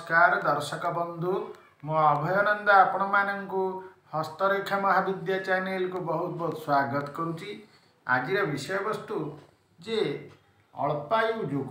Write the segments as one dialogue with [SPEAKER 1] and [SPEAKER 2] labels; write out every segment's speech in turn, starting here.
[SPEAKER 1] नमस्कार दर्शक बंधु मो अभयानंद आपण मानू हस्तरेखा महाविद्या चैनल को बहुत बहुत स्वागत करुच्ची। आज विषय वस्तु जे अल्पायु युग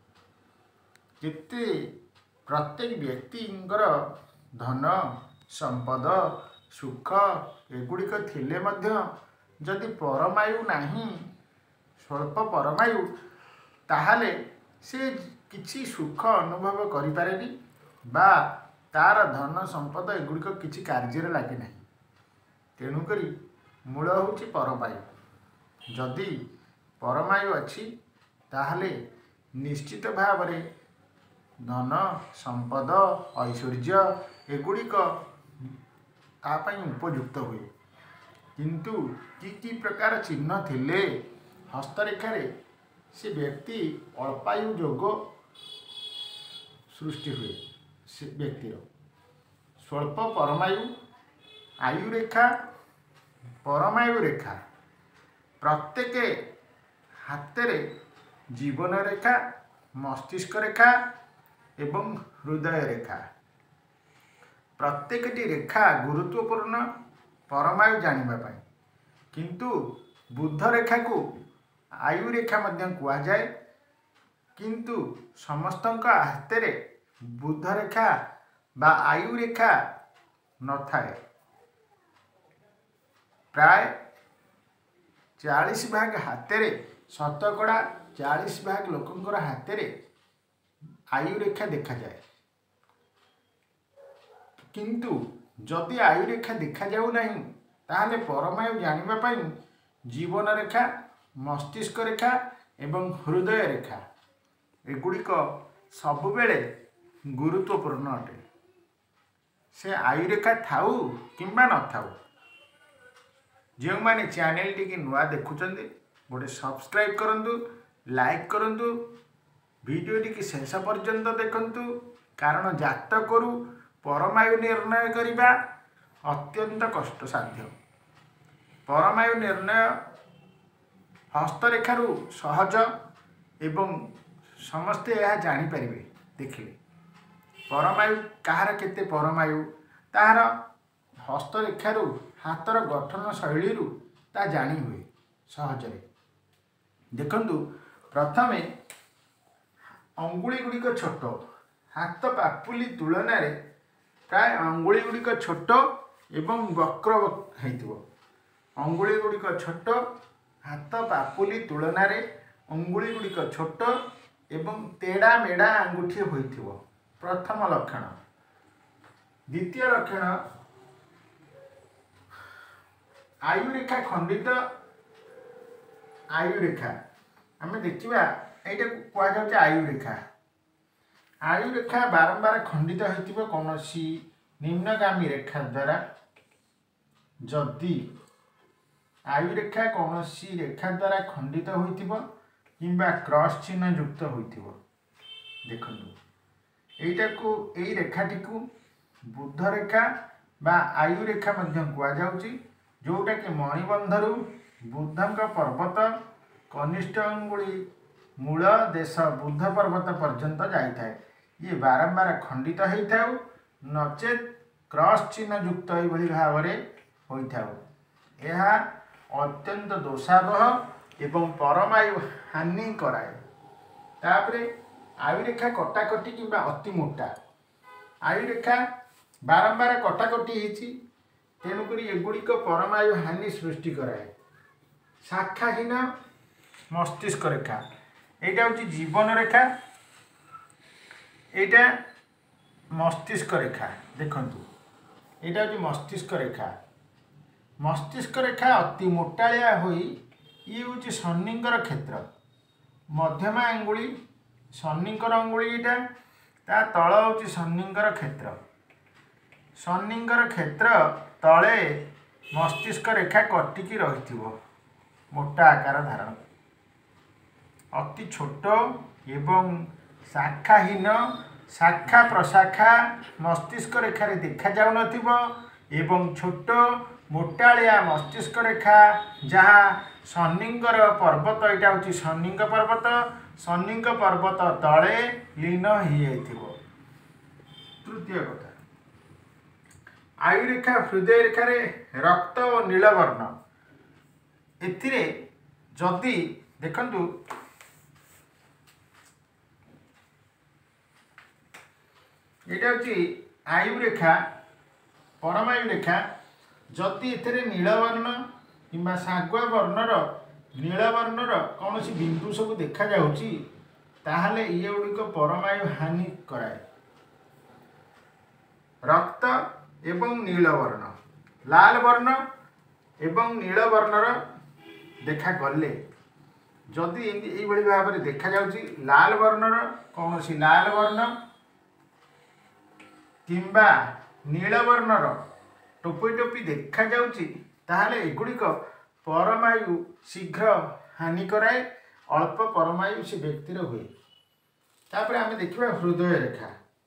[SPEAKER 1] जिते प्रत्येक व्यक्ति धन संपद सुख एगुड़िक थिले मध्य जदि परमायु नहीं स्वल्प परमायु ताहले से किछि सुख अनुभव करिपारेनी बा तार धन संपद एगुड़िक किछि कार्य लगे ना। तेणुक मूल होछि परमायु। जदि परमायु अच्छी ताहले निश्चित भाव में धन संपद ऐश्वर्य एगुड़िक तापाई उपयुक्त हुए। किंतु कि प्रकार चिन्ह थिले हस्तरेखार से व्यक्ति अल्पायु जोग सृष्टि हुए। से व्यक्तिर स्वल्प परमायु आयु रेखा परमायु रेखा प्रत्येक हाथ जीवन रेखा मस्तिष्क रेखा एवं हृदय रेखा प्रत्येक रेखा गुरुत्वपूर्ण परमायु जानिबा किंतु बुध रेखा को आयु रेखा मध्य कुआ जाए। किंतु समस्त हाथ बुध रेखा बा आयु रेखा न थाए। प्राय 40% हाथ शतकड़ा 40% लोकंकर हाथ आयु रेखा देखा जाए। किंतु जदि आयु रेखा देखा जाऊ नहीं ताहले परमायु जानिबा पई जीवन रेखा मस्तिष्क रेखा एवं हृदय रेखा एगुड़िक सबुबेले गुरुत्वपूर्ण अटे। से आयु रेखा थाऊ किंबा न थाऊ जो माने चैनल टी नुआ देखुचंदी गोटे सब्सक्राइब करंतु लाइक करंतु वीडियो टी शेष पर्यंत देखंतु। कारण जातकरू परमायु निर्णय करिबा अत्यंत कष्टसाध्य। परमायु निर्णय हस्तरेखारू सहज एवं समस्ते यह जानीपर देखिले परमायु कहार केते परमायु तार हस्तरेखारू हाथर गठन शैली ता जानी हुए सहजरे। देखंतु प्रथमे अंगुली गुड़िक छोट हाथ पापुली तुलन प्राय अंगुली गुड़िक छोट एवं वक्र होइतिबो। अंगुली गुड़िक छोट हाथ पापुली तुलन अंगुली गुड़िक छोट एवं तेड़ा मेड़ा अंगुठी होइतिबो प्रथम लक्षण। द्वितीय लक्षण आयु रेखा खंडित आयु रेखा आम देखा ये कहुचे आयु रेखा। आयु रेखा बारंबार खंडित होइतिबो कौनसी निम्नगामी रेखा द्वारा। जदि आयु रेखा कौनसी रेखा द्वारा खंडित होइतिबो किंबा क्रॉस चिन्ह युक्त होइतिबो। देखंतु एटा को एई रेखाटी को बुध रेखा बा आयु रेखा मध्य कुआ जाउची जोटा कि मणिबंधरु बुधंक पर्वत कनिष्ठ अंगुली मूल देश बुध पर्वत पर्यंत जाई थाए। ये बारंबार खंडित होता नचेत क्रॉस चिन्ह युक्त एभली भाव होइथाउ। यह अत्यंत दोषावह एवं परमायु हानि कराए। तापरे आयु रेखा कटाकटी किंबा अति मोटा आयु रेखा बारंबार कटाकटी होती तेणुक एगुड़िक परमायु हानि सृष्टि कराए। शाखाहीन मस्तिष्क रेखा यहाँ हूँ जीवन रेखा यहाँ मस्तिष्क रेखा। देखंतु यहाँ हूँ मस्तिष्क रेखा। मस्तिष्क रेखा अति मोटालिया होई ये हूँ शनिंकर क्षेत्र मध्यमा अंगुली शनिंकर अंगुली यहाँ ता तल हूँ शनिंकर क्षेत्र। शनिंकर क्षेत्र तले मस्तिष्क रेखा कटिकी रही मोटा आकार धारण अति छोट एवं शाखाहीन शाखा प्रशाखा मस्तिष्क रेखार देखा जाऊ नथिबो एवं छोट मोटालिया मस्तिष्क रेखा जहाँ शनिंकर पर्वत यहाँ हूँ शनिंक पर्वत शनिंक पर्वत तले लीन हो तृतीय कथा आयुरेखा हृदय रेखार रक्त और नीलवर्ण एथिरे जदि देखंतु एटा होची आयुरेखा परमायु रेखा जदि एथिरे नीलवर्ण किंबा सागुआ वर्णर नीलवर्णर कौन बिंदु सब देखा जाउची ताहले ये गुड़िक परमायु हानि कराए रक्त एवं नीलवर्ण लाल वर्ण एवं नीलवर्णर देखा गले जदि ये भाव में देखा जाउची लाल वर्णर कौन लाल वर्ण किंबा नीलवर्णर टोपी टोपी देखा जाउची ताहले एगुड़िक परमायु शीघ्र हानि कराए अल्प परमायु से व्यक्तिर हुए। तापर आम देखा हृदय रेखा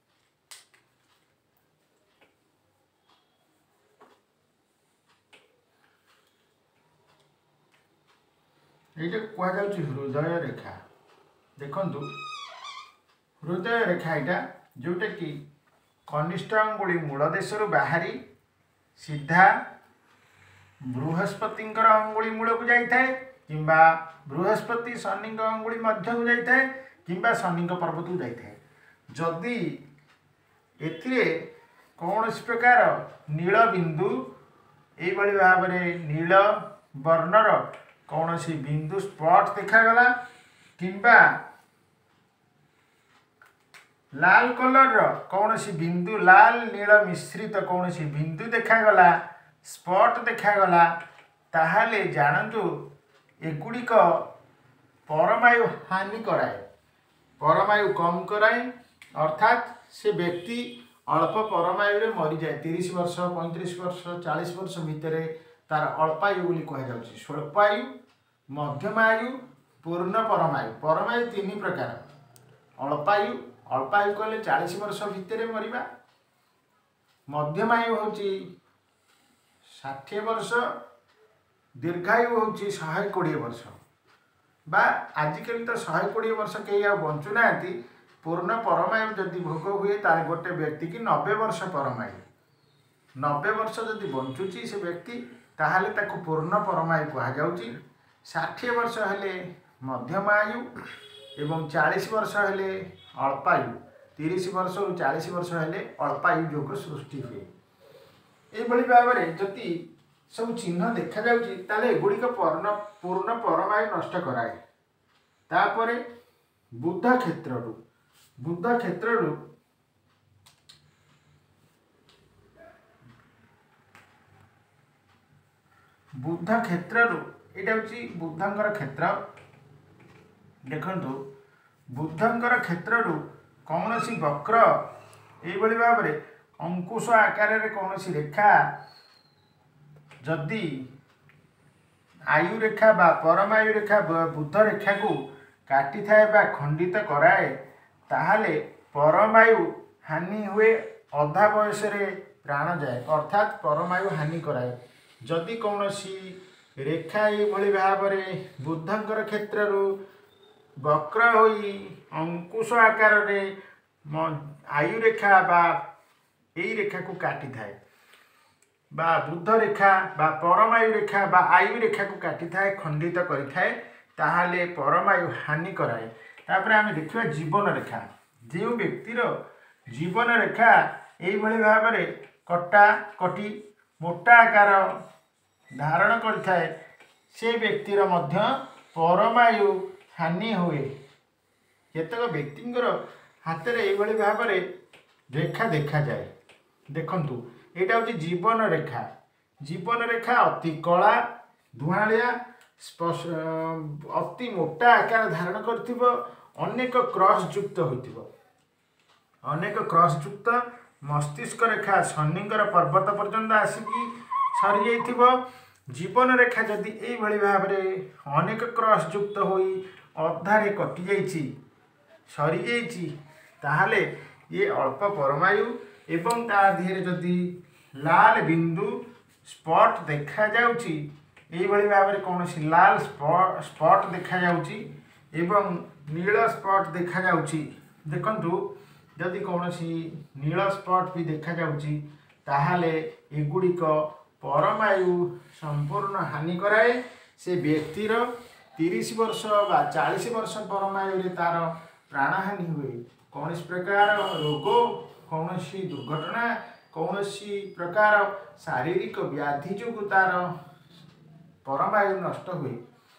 [SPEAKER 1] ये कहुच्छी हृदय रेखा देखंतु हृदय रेखा यहाँ जोटा कि कनिष्ठ अंगुली मूल देश बाहरी सीधा बृहस्पति अंगुली मूल को जाए कि बृहस्पति शनि अंगुली मध्य को जाए कि शनि पर्वत को जाए जदि एथिरे कौन प्रकार नील बिंदु ये भाव में नील वर्णर कौन बिंदु स्पॉट देखागला किंबा लाल कलर कौन बिंदु लाल नील मिश्रित कौन बिंदु देखागला स्पॉट देखागला ताहले जानतु एगुड़िक परमायु हानि कराए परमायु कम कराए अर्थात से व्यक्ति अल्प परमायु रे मरी जाए 30 वर्ष 35 वर्ष 40 वर्ष भितर तार अल्पायु बोली कह स्वल्पायु मध्यमायु पूर्ण परमायु परमायु 3 प्रकार अल्पायु अल्पायु कहले 40 वर्ष भितर मरिबा मध्यमायु होची 60 वर्ष दीर्घायु होची 120 वर्ष बा आजिकल तो 120 वर्ष कहीं बंचु ना पूर्ण परमायु जदि भोग हुए तार गोटे व्यक्ति की 90 वर्ष परमायु 90 वर्ष जदि बंचुची से व्यक्ति ताहले ताको पूर्ण परमायु कहुच्छी 60 वर्ष हेले मध्यमायु एवं 40 वर्ष हेले अल्पायु 30 वर्ष और 40 वर्ष हेले अल्पायु योग सृष्टि हुए ये भाव में जदि सब चिन्ह देखा जाउची ताले एगुड़िक पूर्ण परमायु नष्ट कराए तापर बुध क्षेत्र बुध क्षेत्र यहाँ हूँ बुधंकर क्षेत्र देखंतु बुधंकर क्षेत्र कौन सी वक्र ये भाव में अंकुश आकार कौन सी रेखा जदि आयु रेखा बा परमायु रेखा बुध रेखा को काटी थाए बा खंडित कराए ताहले परमायु हानि हुए अधा बयस प्राण जाए अर्थात परमायु हानि कराए जदि कौन सी रेखा ये भाव में बुधंकर क्षेत्र वक्र होई अंकुश आकार आयु रेखा बा यही रेखा को काटी थाए बा बुध रेखा बा परमायु रेखा बा आयु रेखा को काटी थाए खंडित करि थाए ताहाले परमायु हानि कराए तापर आम देखा जीवन रेखा जो व्यक्तिर जीवन रेखा यही भाव में कटा कटी मोटा आकार धारण करिथाए से व्यक्तिर मध्य परमायु हानि हुए केतक व्यक्तिर हाथ में ये भाव में रेखा देखा जाए देखंतु यहाँ हूँ जीवन रेखा अति कला धुआलिया अति मोटा आकार धारण कर अनेक क्रॉस युक्त अनेक क्रॉस युक्त मस्तिष्क रेखा शनिंकर पर्वत पर्यंत आसिकी सरी जा जीवन रेखा जदि ये भाव में अनेक क्रॉस युक्त होई अधारे कटि जाइछि सरी जाइछि ताहले ये अल्प परमायु एवं ता धीरे जदि लाल बिंदु स्पॉट देखा जाउची यही भाव में कौन लाल स्पॉट देखा जाउची एवं नील स्पॉट देखा जाउची देखंतु जदि कौन नील स्पट भी देखा जाउची ताहाले एगुड़िक परमायु संपूर्ण हानि कराए। से व्यक्तिर 30 वर्ष बा 40 वर्ष परमायु तार प्राणहानि हुए। कौन प्रकार रोग, कौन दुर्घटना, कौन प्रकार शारीरिक व्याधि जो तार परमायु नष्ट हुए।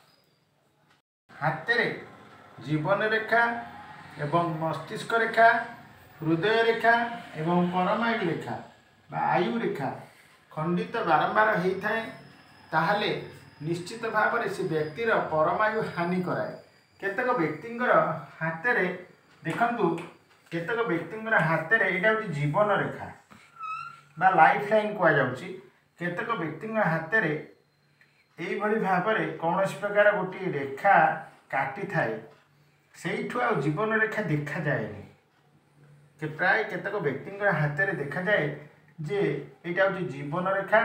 [SPEAKER 1] हाथ रे जीवन रेखा एवं मस्तिष्क रेखा, हृदय रेखा एवं परमायु रेखा बा आयु रेखा खंडित बारंबार होता है ताहले निश्चित भाव में से व्यक्तिर परमायु हानि कराए। केतक व्यक्तिंकर हाथ रे देखंतु, केतक व्यक्तिंकर हाथ रे एटा होची जीवन रेखा बा लाइफ लाइन कह जाउची। केतक व्यक्तिंकर हाथ रे एई भली भाव में कौन प्रकार गोटे रेखा काटी थाए सेठू आ जीवन रेखा देखा जाए कि प्राय केतक व्यक्तिंकर हाथ रे देखा जाए जे एटा होची जीवन रेखा।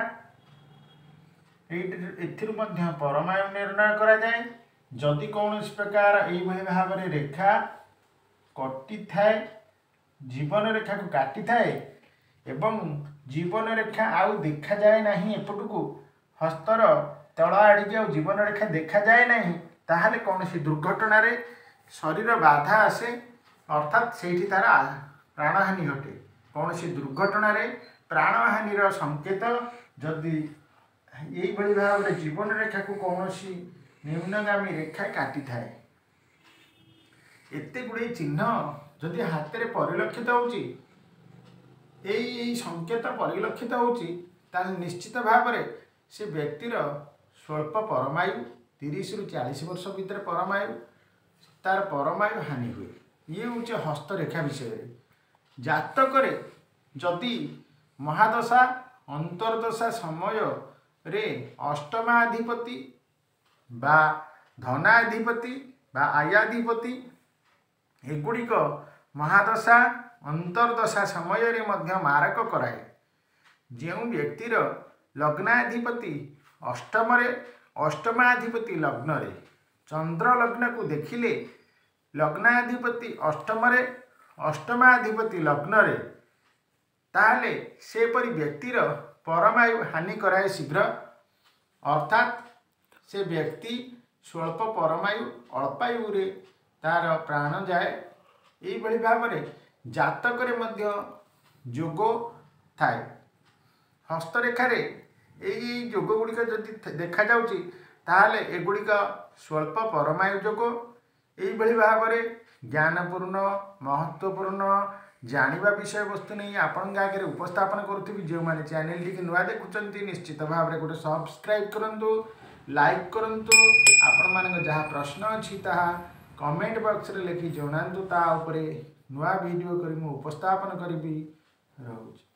[SPEAKER 1] एथिरु मध्य परमायु निर्णय करा जाए। जदि कौन प्रकार एई भली भाव में रेखा कटि थाए, जीवन रेखा को काटी थाए एवं जीवन रेखा आउ देखा जाए नहीं, एपटू हस्तर तल आड़िके आ जीवन रेखा देखा जाए नहीं, ताहले कौन दुर्घटना रे शरीर बाधा आसे, अर्थात से तार प्राणहानि घटे। कौन दुर्घटना रे प्राणहानि संकेत जदि यही भली भाव में जीवन रेखा को कौन निम्नगामी रेखा काटी थाए, एते गुड़े चिन्ह जदि हाथ में परिलक्षित होची, यही संकेत परिलक्षित होची, ताल निश्चित भाव में से व्यक्तिर स्वल्प परमायु 30 रु 40 वर्ष भीतर परमायु तार परमायु हानि हुए। ये हूँ हस्तरेखा विषय। जातक जदि महादशा अंतर्दशा समय रे अष्टमाधिपति बा धनाधिपति बा आयाधिपति एगुड़िक महादशा अंतर्दशा समय रे मध्य मारक कराए। जो व्यक्तिर लग्नाधिपति अष्टम रे, अष्टमाधिपति लग्न रे, चंद्र लग्न को देखिले लग्नाधिपति अष्टम रे, अष्टमाधिपति लग्न रे, ताहले से परि व्यक्तिर परमायु हानि कराए शीघ्र। अर्थात से व्यक्ति स्वल्प परमायु अल्पायु रे तार प्राण जाए। यही भली भाव में जातक रे मध्य जोग थाए। हस्तरेखार यही जोग गुड़िक जदि देखा जाउची ताहले एगुड़िक स्वल्प परमायु जोग। यही भली भाव में ज्ञानपूर्ण महत्वपूर्ण जानिबा विषय वस्तु नहीं आपण आगे उपस्थापन करुथि। जो मैंने चैनल टी नुआ देखुंत निश्चित भाव में गोटे सब्सक्राइब करंतु, लाइक करंतु। आपण मान जहाँ प्रश्न अच्छी ताहा कमेंट बॉक्स रे लिखि जणांतु, ता उपरे नुआ वीडियो करी मु उपस्थापन करी। रहूछि।